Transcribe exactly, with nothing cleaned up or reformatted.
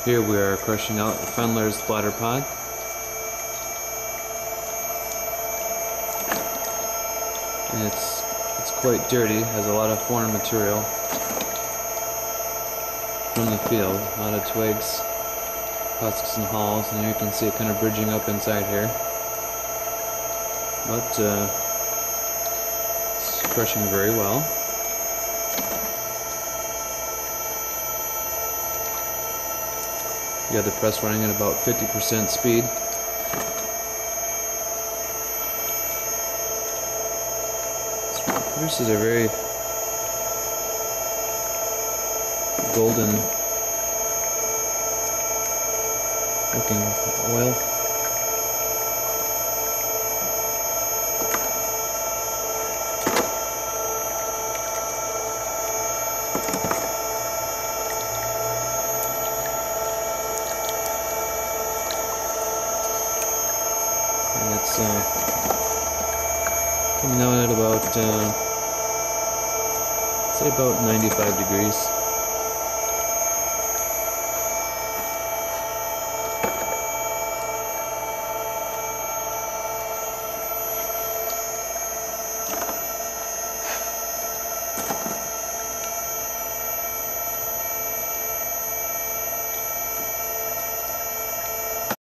Here we are crushing out Fendler's bladder pod. And it's it's quite dirty, has a lot of foreign material from the field, a lot of twigs, husks and hulls, and here you can see it kind of bridging up inside here. But uh, it's crushing very well. You got the press running at about fifty percent speed. It produces a very golden looking oil. And it's uh, coming out at about, uh, say about ninety-five degrees.